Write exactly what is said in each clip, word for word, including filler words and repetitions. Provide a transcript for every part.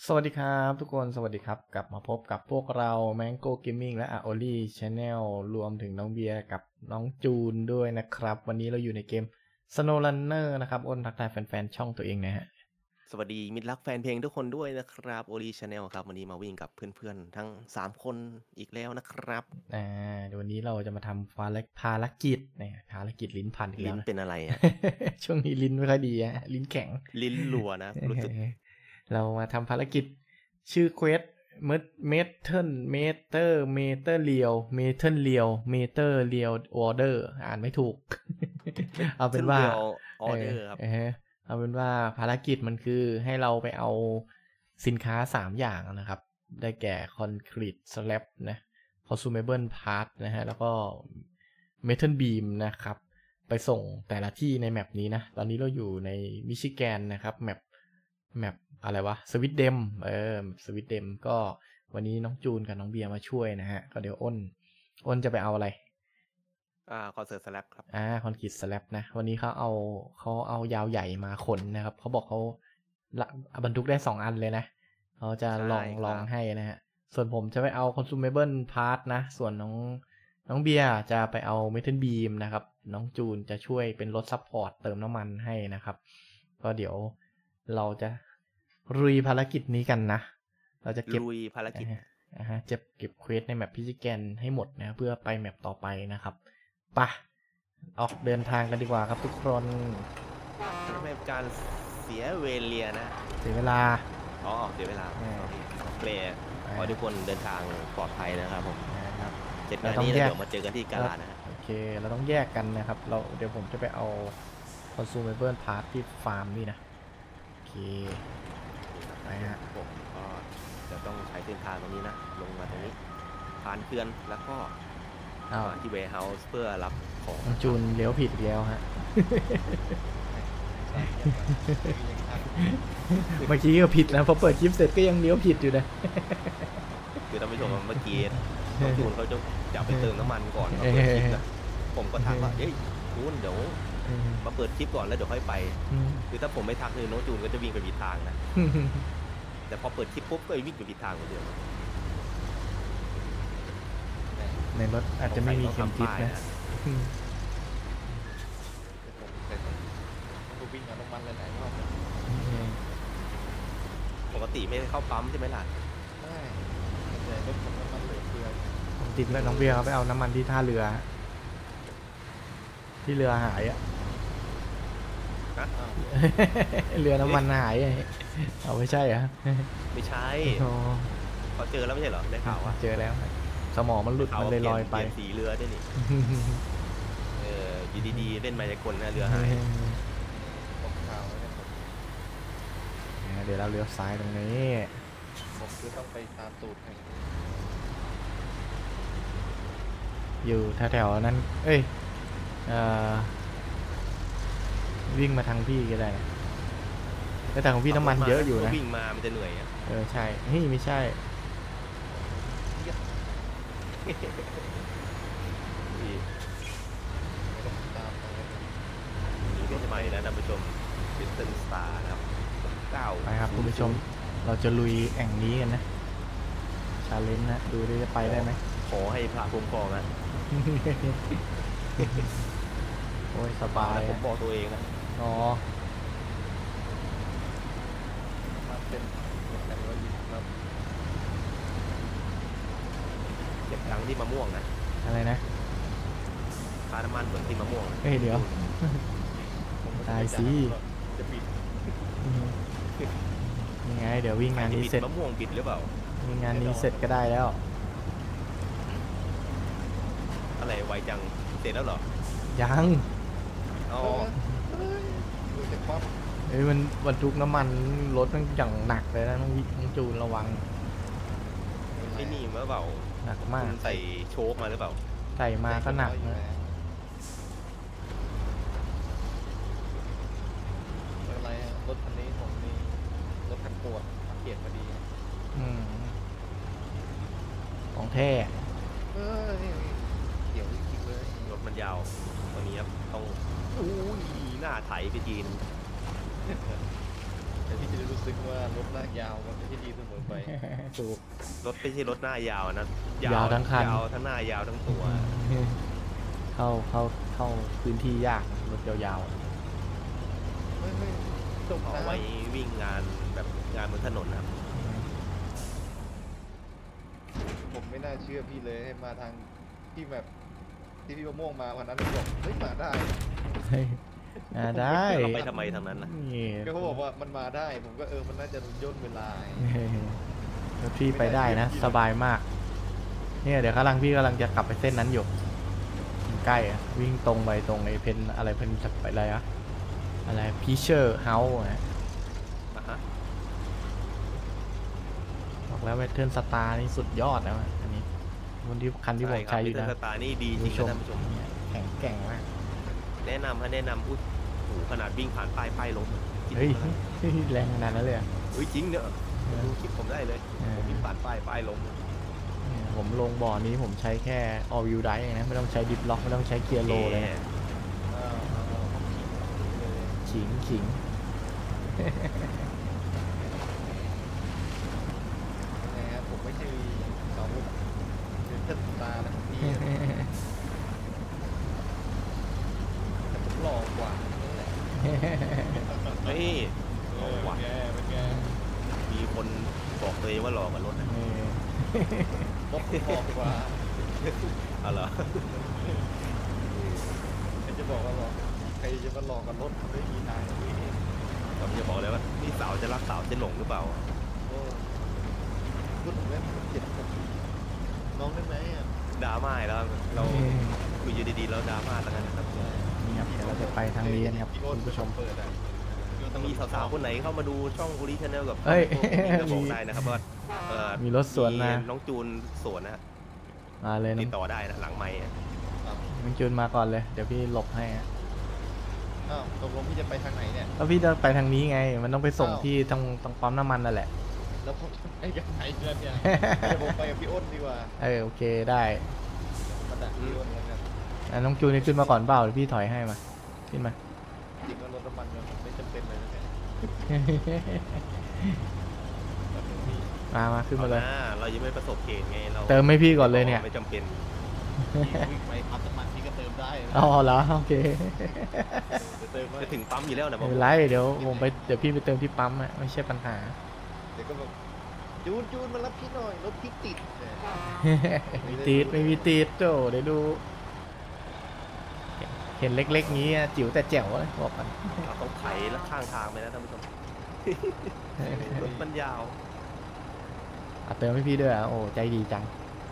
สวัสดีครับทุกคนสวัสดีครับกลับมาพบกับพวกเรา Mango Gaming และ Aoli Channel รวมถึงน้องเบียร์กับน้องจูนด้วยนะครับวันนี้เราอยู่ในเกม Snow Runner นะครับอ้นทักทายแฟนๆช่องตัวเองนะฮะสวัสดีมิตรรักแฟนเพลงทุกคนด้วยนะครับโอลีชาแนลครับวันนี้มาวิ่งกับเพื่อนๆทั้งสามคนอีกแล้วนะครับอ่าวันนี้เราจะมาทำภารภารกิจเนี่ยภารกิจลิ้นพันอีกแล้ลิ้วน นะเป็นอะไรอ่ะช่วงนี้ลิ้นไม่ค่อยดีฮะลิ้นแข็งลิ้นรัวนะรู้สึกเรามาทำภารกิจชื่อเควสเมเมเทิลเมเตอร์เมเตอร์เรียวเมเทิลเรียวเมเตอร์เรียวออเดอร์อ่านไม่ถูก เอาเป็นว่าออเดอร์ครับเอาเป็นว่าภารกิจมันคือให้เราไปเอาสินค้าสามอย่างนะครับได้แก่คอนกรีตสแลบนะ consumable part นะฮะแล้วก็ metal beam นะครับไปส่งแต่ละที่ในแมปนี้นะตอนนี้เราอยู่ในมิชิแกนนะครับแมปแมปอะไรวะสวิตเดมเออสวิตเดมก็วันนี้น้องจูนกับน้องเบียร์มาช่วยนะฮะก็เดี๋ยวอ้นอ้นจะไปเอาอะไรอ่าคอนเสิร์ตสแลบครับอ่าคอนกรีตสแลบนะวันนี้เขาเอาเขาเอายาวใหญ่มาขนนะครับเขาบอกเขาละบรรทุกได้สองอันเลยนะเขาจะลองลองให้นะฮะส่วนผมจะไปเอา consumable part นะส่วนน้องน้องเบียร์จะไปเอา metal beam นะครับน้องจูนจะช่วยเป็นรถซัพพอร์ตเติมน้ำมันให้นะครับก็เดี๋ยวเราจะลุยภารกิจนี้กันนะเราจะเก็บลุยภารกิจนะฮะจะเก็บเควสในแมปพิจิแกนให้หมดนะเพื่อไปแมปต่อไปนะครับปะออกเดินทางกันดีกว่าครับทุกคนไม่เป็นการเสียเวลานะเสียเวลาอ๋อเสียเวลาเปลย์ขอทุกคนเดินทางปลอดภัยนะครับผมเจ็ดนาทีแล้วเดี๋ยวมาเจอกันที่กาลานะโอเคเราต้องแยกกันนะครับเราเดี๋ยวผมจะไปเอา consumable part ที่ฟาร์มนี่นะโอเคไปฮะผมก็จะต้องใช้เส้นทางตรงนี้นะลงมาตรงนี้ผ่านเขื่อนแล้วก็มาที่เวร์เฮาส์เพื่อรับของจูนเลี้ยวผิดแล้วฮะเมื่อกี้ก็ผิดนะพอเปิดคลิปเสร็จก็ยังเลี้ยวผิดอยู่นะคือท่านผู้ชมเมื่อกี้จูนเขาจะจะไปเติมน้ำมันก่อนมาเปิดคลิปนะผมก็ทักว่าเฮ้ยจูนเดี๋ยวมาเปิดคลิปก่อนแล้วเดี๋ยวค่อยไปคือถ้าผมไม่ทักคือน้องจูนก็จะวิ่งไปผิดทางนะแต่พอเปิดคลิปปุ๊บก็วิ่งไปผิดทางเหมือนเดิมในรถอาจจะไม่มีเข็มทิศนะวิ่งกับน้ำมันเลยไหนรอบปกติไม่เข้าปั๊มใช่ไหมล่ะใช่แต่รถผมน้ำมันเหลือเฟือผมติดแล้วน้องเบียร์เขาไปเอาน้ำมันที่ท่าเรือที่เรือหายอะเรือน้ำมันหายเอาไม่ใช่อะไม่ใช่เขาเจอแล้วไม่ใช่เหรอได้ข่าวว่าเจอแล้วสมองมันหลุดมันเลยลอยไปสีเรือด้วยนี่เอออยู่ดีๆเล่นมายากลนะเรือหายเดี๋ยวเราเลี้ยวซ้ายตรงนี้ผมคือต้องไปตามตูดอยู่แถวๆนั้นเอ้ยวิ่งมาทางพี่ก็ได้แต่ของพี่น้ำมันเยอะอยู่นะวิ่งมามันจะเหนื่อยอ่ะเออใช่เฮ้ยไม่ใช่นี่เป็นใหม่นะท่านผู้ชมดิสเทนสตาร์นะครับเก้าไปครับคุณผู้ชมเราจะลุยแอ่งนี้กันนะชาเลนจ์นะดูได้จะไปได้ไหมขอให้พระคุ้มครองนะโอ้ยสบายผมบอกตัวเองนะอ๋อเป็นเก็บตังค์ที่มะม่วงนะอะไรนะค่าน้ำมันเหมือนที่มะม่วงเฮ้ยเดี๋ยวตายสิจะปิดยังไงเดี๋ยววิ่งงานนี้เสร็จมะม่วงปิดหรือเปล่าวิ่งงานนี้เสร็จก็ได้แล้วอะไรไวจังเสร็จแล้วเหรอยังอ๋อเฮ้ยมันบรรทุกน้ำมันรถมันอย่างหนักเลยนะต้องวิ่งจูนระวังไอ้นี่เมื่อเปล่าหนักมากใส่โชคมาหรือเปล่าใส่มาก็หนักนะอะไรรถคันนี้ผมนี่รถคันปวดมาเปลี่ยนพอดีอืมของแท้เออเดี๋ยวจริงเลยรถมันยาวตัวนี้ครับต้องอุ้ยหน้าไถไปจีนแต่ที่จะได้รู้ซึ้งว่ารถลากยาวมันไม่ใช่ดีเสมอไปถูกรถไม่ใช่รถหน้ายาวนะยาวทั้งคันยาวทั้งหน้ายาวทั้งตัวเข้าเข้าเข้าพื้นที่ยากรถยาวไม่ไม่จมเอาน้ไว้วิ่งงานแบบงานบนถนนนะครับำผมไม่น่าเชื่อพี่เลยให้มาทางที่แบบที่พี่มะม่วงมาวันนั้นผมบอกเฮ้ยมาได้ๆเฮ้ยอ่าได้เราไปทำไมทางนั้นนะนี่ก็เขาบอกว่ามันมาได้ ผมก็เออมันน่าจะย่นเวลาแล้วพี่ไปได้นะ สบายมาก เนี่ยเดี๋ยวกำลังพี่กำลังจะกลับไปเส้นนั้นอยู่มันใกล้อะวิ่งตรงไปตรงไอ้เพนอะไรเพนจะไปอะไรอะอะไรพีเชอร์เฮาส์อ่ะฮะบอกแล้วเวทเทิร์นสตาร์นี่สุดยอดนะอันนี้คนที่คันที่ผมใช้อยู่ใช่นะครับมิเตอร์สตาร์นี่ดีจริงนะท่านผู้ชมเนี่ยแข็งแกร่งมากแนะนำให้แนะนำพูดโอ้โหขนาดวิ่งผ่านป้ายป้ายล้มคิดเฮ้ยดูแล้วกันแรงขนาดนั้นเลยอะเฮ้ยจริงเนี่ยดูคลิปผมได้เลยเออผมวิ่งผ่านป้ายป้ายล้มเนี่ยผมลงบ่อนี้ผมใช้แค่ all wheel drive นะไม่ต้องใช้ดิฟล็อกไม่ต้องใช้เกียร์โลเลยนะอ้าวอ้าวอ้าวเขาขิงเลยขิงขิงยังไงครับผมไม่ใช่เขาเป็นเทศตานะพี่แต่ผมหล่อกว่านั่นแหละเฮ้ยเออเป็นไงเป็นไงมีคนบอกตัวเองว่าหลอกกับรถนะเออบอกบอกกว่าเอาเหรอใครจะบอกว่าหลอกใครจะมาหลอกกับรถไม่มีทางพี่ผมจะบอกเลยว่านี่สาวจะรักสาวจะหลงหรือเปล่าโอ้พูดถึงเรื่องเจ็บผมน้องได้ไหมอ่ะดราม่าอีกแล้วเราคุยอยู่ดีๆแล้วดราม่าตั้งนั้นนะครับนี่ครับเดี๋ยวเราจะไปทางนี้กันครับพี่โอ๊ตคุณผู้ชมเปิดอ่ะถ้ามีสาวๆคนไหนเข้ามาดูช่องโอริชแนลกับเอ้ยก็บอกได้นะครับว่าเอ่อมีรถสวนมาน้องจูนสวนนะฮะมาเลยติน้ดต่อได้นะหลังไมค์อะำน้องจูนมาก่อนเลย เดี๋ยวพี่หลบให้อะอ้าวตกลงพี่จะไปทางไหนเนี่ยแล้วพี่จะไปทางนี้ไง มันต้องไปส่งอ้าวที่ตรงตรงปั๊มน้ำมันนั่นแหละแล้วผมจะไปกับไหนเนี่ยเนี่ยเดี๋ยวผมไปกับพี่อ้นดีกว่าเออโอเคได้มาดักพี่อ้นแล้วกันอ่ะน้องจูนนี่ขึ้นมาก่อนเปล่าเดี๋ยวพี่ถอยให้มา ขึ้นมาจริงๆแล้วรถน้ำมันมันไม่จำเป็นเลยนะเนี่ยแบบนี้มามาขึ้นมาเลยอหเรายังไม่ประสบเหตุไงเราเติมให้พี่ก่อนเลยเนี่ยไม่จำเป็นพี่วิ่งไปปั๊มน้ำมันพี่ก็เติมได้นะอ๋อเหรอโอเคเดี๋ยวเติมให้จะถึงปั๊มอยู่แล้วนะไม่เป็นไรเดี๋ยวผมไปเดี๋ยวพี่ไปเติมที่ปั๊มอะไม่ใช่ปัญหาเดี๋ยวก็แบบจูนจูนมารับพี่หน่อยรถพี่ติดเนี่ยไม่ติดไม่มีติดโจเดี๋ยวดู เห็นเล็กๆงี้อะจิ๋วแต่แจ๋วเลยบอกกันเราต้องไถแล้วข้างทางไปนะท่านผู้ชมรถมันยาวเอาเติมให้พี่ด้วยอ่ะโอ้ใจดีจัง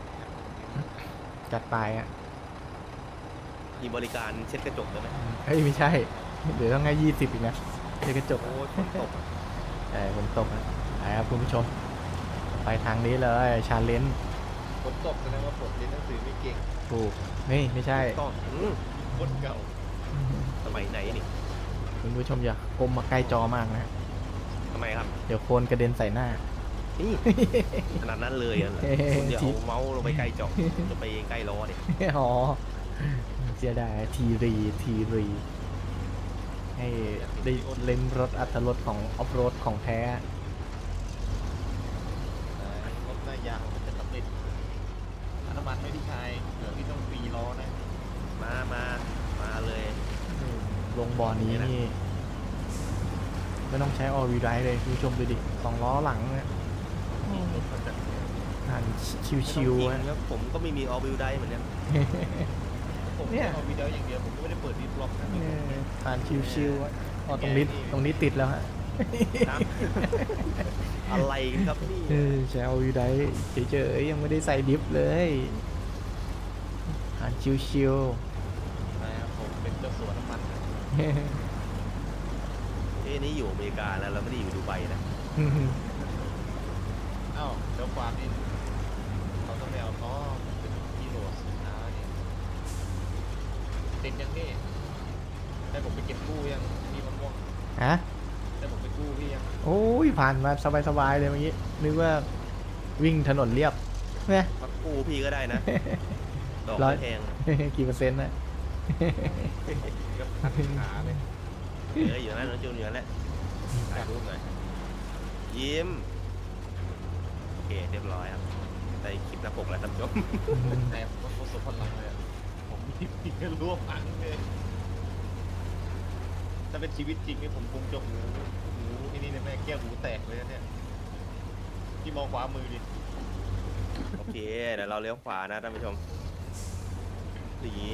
จัดไปอ่ะมีบริการเช็ดกระจกด้วยไหมเฮ้ยไม่ใช่เดี๋ยวต้องให้ยี่สิบอีกนะเดี๋ยวกระจกโอ้ยฝนตกอะเออฝนตกนะไปครับคุณผู้ชม ไปทางนี้เลยชาเลนจ์ฝนตกแสดงว่าฝนเรียนหนังสือไม่เก่งถูกนี่ไม่ใช่ต้องอืมคนเก่าสมัยไหนนี่คุณผู้ชมอย่าก้มมาใกล้จอมากนะทำไมครับเดี๋ยวโคลนกระเด็นใส่หน้านี่ขนาดนั้นเลยอ่ะเหรอเฮ้ยคุณอย่าเอาเมาส์ลงไปใกล้จอจะไปใกล้ล้อดิอ๋อเสียดายทีรีทีรีให้ได้เล่นรถอัตรถรสของออฟโรดของแท้รถหน้ายางมันจะสำเร็จน้ำมันไม่พี่ชายเดี๋ยวพี่ต้องฟรีล้อนะมามามาเลยลงบ่อนี้นี่ ไม่ต้องใช้ออลวีไดเลยคุณผู้ชมดูดิสองล้อหลังเนี่ยรถมันจะอ่านชิวไม่ต้องๆทิ้งอะครับผมก็ไม่มีออวิวได้เหมือนกันผมเนี่ยเอาวิดีโออย่างเดียวผมก็ไม่ได้เปิดดิสล็อกนะเอออ่านชิวๆอะอ๋อตรงนี้ตรงนี้ติดแล้วฮะครับ อะไรกันครับนี่เออใช้ออลวีไดเฉยๆยังไม่ได้ใส่ดิฟเลยอ่านชิวนะครับผมเป็นเจ้าสัวน้ำมันนะๆเอ้นี่อยู่อเมริกาแล้วเราไม่ได้อยู่ดูไบนะอ้าวเดี๋ยวความนี่เขาต้องไปเอาล้อเป็นกิโลสินค้าเนี่ยติดยังนี่ได้ผมไปเก็บกู้ยังมีมะม่วงฮะได้ผมไปกู้พี่ยังโอ้ยผ่านมาสบายๆเลยเมื่อกี้นึกว่าวิ่งถนนเรียบเนี่ยมากู้พี่ก็ได้นะ ดอกร้อยไม่แพงกี่เปอร์เซ็นต์นะก็ขัดขาเลยเอออยู่นั่นน้องจูนอยู่นั่นแหละถ่ายรูปหน่อยยิ้มโอเคเรียบร้อยครับได้คลิปหน้าปกแล้วท่านผู้ชมแต่ผมก็ประสบพลังเลยอะผมมีปีกรวบอังเลยถ้าเป็นชีวิตจริงนี่ผมคงจะหูหูที่นี่เนี่ยแม่แก้วหูแตกเลยนะเนี่ยที่มองขวามือดิโอเคเดี๋ยวเราเลี้ยวขวานะท่านผู้ชมนี่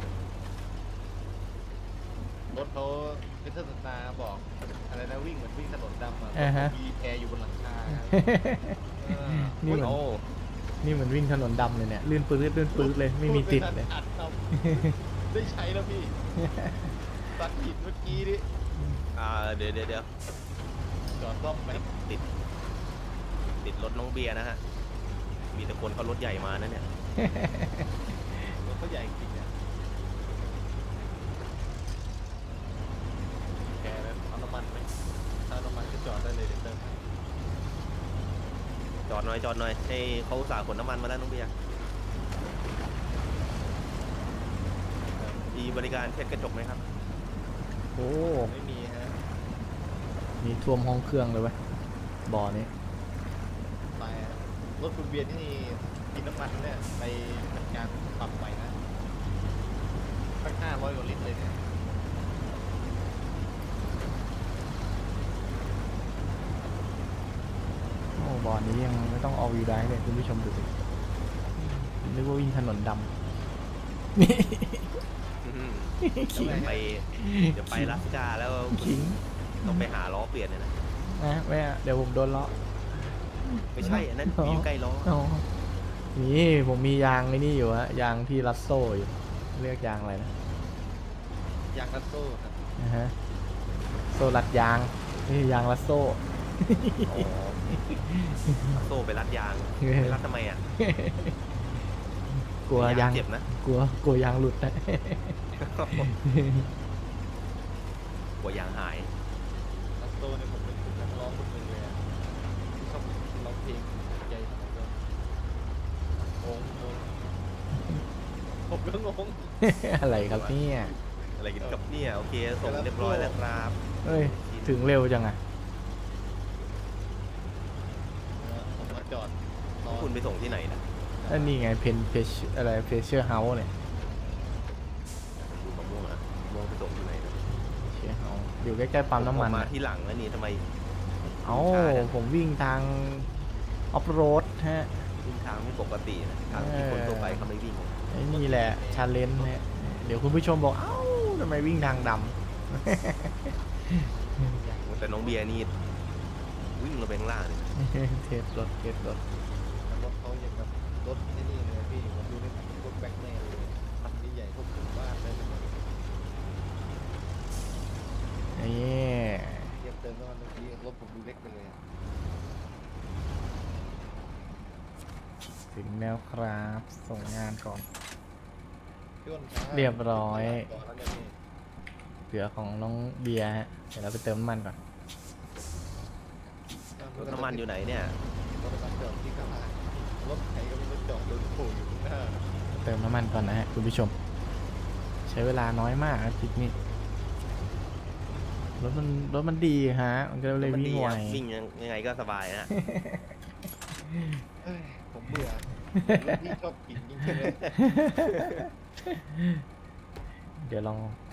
รถเขาเป็นเทศนาบอกอะไรนะวิ่งเหมือนวิ่งถนนดำอ่ะอ่าฮะมีแพอยู่บนหลังคาเออนี่เหมือนโอ้นี่เหมือนวิ่งถนนดำเลยเนี่ยลื่นปื้ดลื่นปื้ดเลยไม่มีติดเลยอัดครับได้ใช้แล้วพี่ตัดหินเมื่อกี้ดิอ่าเดี๋ยวเดี๋ยวเดี๋ยวจอดซ่อมไหมติดติดรถน้องเบียร์นะฮะมีแต่คนเขารถใหญ่มานะเนี่ยรถเขาใหญ่จริงเนี่ยแกแล้วเอาน้ำมันไหมถ้าเอาน้ำมันก็จอดได้เลยเดี๋ยวเติมให้จอดหน่อยจอดหน่อยให้เขาอุตสาห์ขนน้ำมันมาแล้วน้องเบียร์มีบริการเช็ดกระจกไหมครับโอ้ไม่มีฮะมีท่วมห้องเครื่องเลยเว้ยบ่อนี้ไปอะรถคุณเบียร์ที่นี่กินน้ำมันเนี่ยไปจัดการปรับใหม่นะตั้งห้าร้อยกว่าลิตรเลยเนี่ยโอ้บ่อนี้ยังไม่ต้องออกวิวได้เลยคุณผู้ชมดูสินึกว่าวิ่งถนนดำนี่อืมเดี๋ยวไปเดี๋ยวไปรัสกาแล้วขิงต้องไปหาล้อเปลี่ยนเลยนะนะแม่เดี๋ยวผมโดนเลาะไม่ใช่อันนั้นอยู่ใกล้ล้ออ๋อนี่ผมมียางไอ้นี่อยู่ฮะยางที่รัดโซ่อยู่เรียกยางอะไรนะยางรัดโซ่ครับนะฮะโซ่รัดยางนี่ยางรัดโซ่อ๋อเอาโซ่ไปรัดยางไปรัดทำไมอ่ะกลัวยางเจ็บนะกลัวกลัวยางหลุดนะกลัวยางหายรัดโซ่เนี่ยผมเป็นนักร้องคนหนึ่งเลยอะที่ชอบร้องเพลงใหญ่สมัยก่อนงงงงผมก็งงอะไรครับเนี่ยอะไรกินกับเนี่ยโอเคส่งเรียบร้อยแล้วครับเอ้ยถึงเร็วจังอะผมมาจอดนอนคุณไปส่งที่ไหนนะอันนี้ไงเพนเพชอะไรเพเชอร์เฮาส์เนี่ยดูมะม่วงอ่ะมะม่วงไปส่งที่ไหนนะเพเชอร์เฮาส์อยู่ใกล้ๆปั๊มน้ำมันผมาอะที่หลังแล้วนี่ทำไมเอ้าผมวิ่งทางออฟโรดฮะวิ่งทางไม่ปกตินะทางที่คนทั่วไปเขาไม่วิ่งไอ้นี่แหละชาเลนจ์เนี่ยเดี๋ยวคุณผู้ชมบอกเอ้าทำไมวิ่งทางดแต่น้องเบียร์นี่วิ่งลงไปข้างล่างเลยำ เทสรถเทสรถรถเขาอย่างแบบรถที่นี่เลยพี่ผมดูในรถแบ็คแมนเลยคันนี้ใหญ่พวกถึงบ้านได้เลยนี่เทียบเติมน้ำมันเมื่อกี้รถผมดูเล็กไปเลยอะถึงแล้วครับส่งงานก่อนพี่อ้นช้าเรียบร้อยก่อนแล้วเนี่ยพี่เหลือของน้องเบียร์ฮะเดี๋ยวเราไปเติมน้ำมันก่อนรถน้ำมันอยู่ไหนเนี่ยรถน้ำมันจอดที่ข้างหน้ารถใครก็ไม่รู้จอดโดนโผล่อยู่ข้างหน้าเติมน้ำมันก่อนนะฮะคุณผู้ชม ใช้เวลาน้อยมากครับทริปนี้รถมันรถมันดีฮะมันก็เลยมันวิ่ดีงไวอะวิ่งยังไงก็สบายนะเฮ้ยผมเบื่อพี่ชอบกินจริงๆเลยเดี๋ยวลอง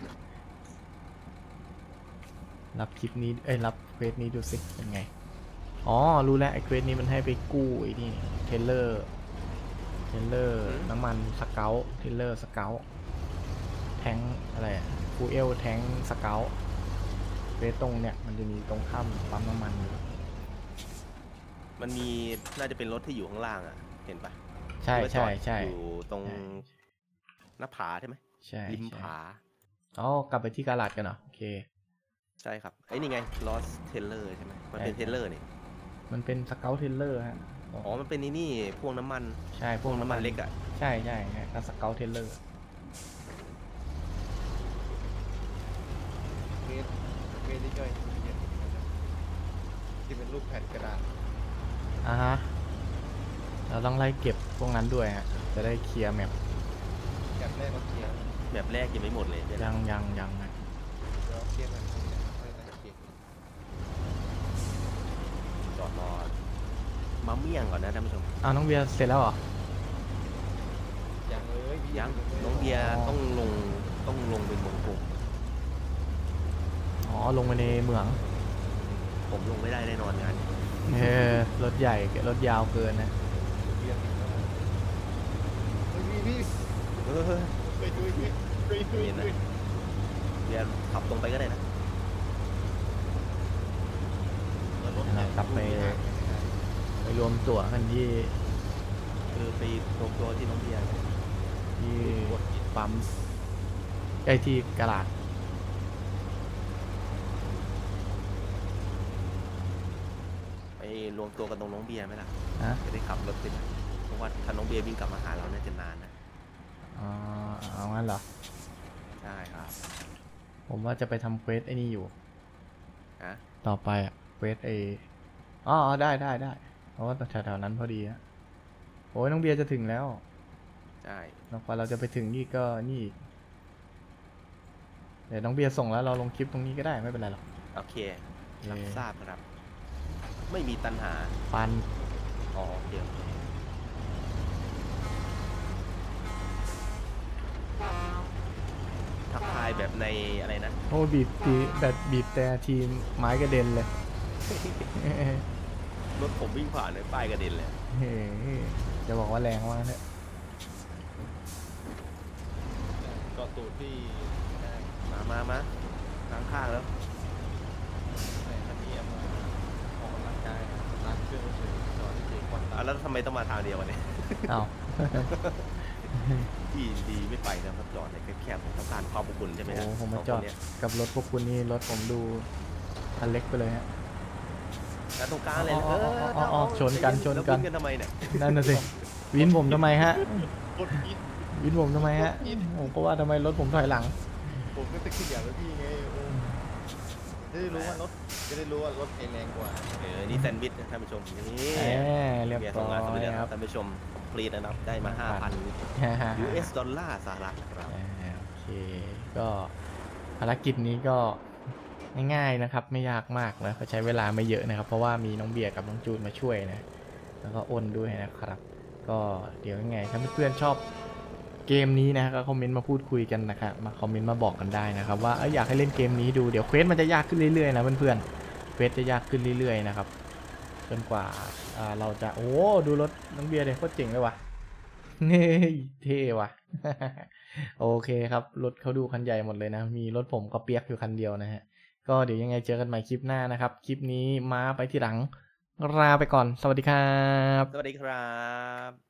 รับคลิปนี้เอ้ยรับเควสนี้ดูสิเป็นไงอ๋อรู้แล้วไอ้เควสนี้มันให้ไปกู้ไอ้นี่เทเลอร์เทเลอร์อืมน้ำมันสเกลเทเลอร์สเกลแทงอะไรอะฟูเอลแทงสเกลเควสตรงเนี่ยมันจะมีตรงข้ามปั๊มน้ำมันอยู่มันมีน่าจะเป็นรถที่อยู่ข้างล่างอ่ะ เห็นปะใช่ที่ว่าจใช่อดใช่อยู่ตรงใช่หน้าผาใช่ไหมใช่ริมใช่ผาอ๋อกลับไปที่กาลาดกันเหรอโอเคใช่ครับไอ้นี่ไง Lost Teller ใช่ไหมมันเป็นใช่เทเลอร์นี่มันเป็นสเกลเทเลอร์ฮะอ๋อมันเป็นนี่นี่พวงน้ำมันใช่พวงน้ำมันเล็กอ่ะใช่ใช่ใช่ก็สเกลเทเลอร์เมตรเมตรที่ย่อยเนี่ยที่เป็นรูปแผ่นกระดาษอ่ะฮะเราต้องไล่เก็บพวกนั้นด้วยฮะจะได้เคลียร์แมปแบบแรกเราเคลียร์แบบแรกยังไม่หมดเลยเนี่ยยังยังยังนะเราเคลียร์แบบนี้นะไม่ได้เคลียร์ที่ยงก่อนนะท่านผู้ชมอ้าวน้องเบียร์เสร็จแล้วเหรอยังเลยพี่ยังไม่น้องเบียร์ต้องลงต้องลงเป็นวงกลมอ๋อลงไปในเหมืองผมลงไม่ได้แน่นอนงานเออรถใหญ่รถยาวเกินนะเรียกอีกแล้วเฮ้ยพี่พี่เออไปดูพี่ไปดูเห็นนะ เบียร์ขับตรงไปก็ได้นะกลับไปไปรวมตั๋วกันที่คือไปรวมตัวที่น้องเบียร์ที่กดกินปั๊มไอ้ที่กระดาษไปรวมตัวกันตรงน้องเบียร์ไหมล่ะนะจะได้ขับรถไปนะเพราะว่าถ้าน้องเบียร์วิ่งกลับมาหาเราน่าจะนานนะอ๋อเอางั้นเหรอใช่ครับผมว่าจะไปทำเควสไอ้นี่อยู่ฮะต่อไปอะเควสไอ้อ๋อได้ได้ได้เพราะว่าแถวๆนั้นพอดีอะโอ้ยน้องเบียร์จะถึงแล้วใช่แล้วกว่าเราจะไปถึงนี่ก็นี่อีกเดี๋ยวน้องเบียร์ส่งแล้วเราลงคลิปตรงนี้ก็ได้ไม่เป็นไรหรอกโอเคเออรับทราบครับ ไม่มีตัณหาปันอ๋อโอเคโอเคทักทายแบบในอะไรนะโอ้บีบตีแบบบีบแต่ทีมไม้กระเด็นเลยรถผมวิ่งผ่านเลยป้ายกระเด็นเลยเฮ้ยจะบอกว่าแรงมากเนี่ยก็ตูดพี่ได้มามามาข้างข้างๆแล้วแต่คันนี้เอามาออกกำลังกายล้างเครื่องเฉยๆจอดเฉยๆควันตาอ่ะแล้วทำไมต้องมาทางเดียวกันเนี่ยเอาที่ดีไม่ไปนะครับจอดในแคบๆผมต้องการความอบอุ่นใช่ไหมโอ้ฮะผมมาสงจอดคนเนี่ยกับรถพวกคุณนี่รถผมดูคันเล็กไปเลยฮะแล้วตรงกลางเลยอ๋เออออ๋ออ๋ออ๋อชนกันชนกันแล้ววิ่งกันทำไมเนี่ยนั่นน่ะสิวินผมทำไมฮะกดกินวินผมทำไมฮะผมก็ว่าทำไมรถผมถอยหลังผมก็จะขึ้นอย่างแล้วพี่ไงเออจะได้รู้ว่ารถจะได้รู้ว่ารถไอแรงกว่าเออนี่แซนด์วิชนะท่านผู้ชมนี่แหมเรียบเบียร์ร้ส่งองานสำเร็จยแล้วครับท่านผู้ชมคลีนนะครับได้มา ห้าพัน ยู เอส ดอลลาร์สหรัฐนะครับอ่าโอเคก็ภารกิจนี้ก็ง่ายๆนะครับ ไม่ยากมากนะก็ใช้เวลาไม่เยอะนะครับ เพราะว่ามีน้องเบียร์กับน้องจูนมาช่วยนะแล้วก็อ้นด้วยนะครับ ก็เดี๋ยวยังไงถ้าเพื่อนๆชอบเกมนี้นะก็คอมเมนต์มาพูดคุยกันนะครับมาคอมเมนต์มาบอกกันได้นะครับว่าเอออยากให้เล่นเกมนี้ดูเดี๋ยวเควสมันจะยากขึ้นเรื่อยๆนะเพื่อนๆเควสจะยากขึ้นเรื่อยๆนะครับจนกว่าอ่าเราจะโอ้ดูรถน้องเบียร์เลยโคตรเจ๋งเลยว่ะนี่เท่ว่ะ โอเคครับรถเขาดูคันใหญ่หมดเลยนะมีรถผมก็เปียกอยู่คันเดียวนะฮะก็เดี๋ยวยังไงเจอกันใหม่คลิปหน้านะครับคลิปนี้มาไปที่หลังลาไปก่อนสวัสดีครับสวัสดีครับ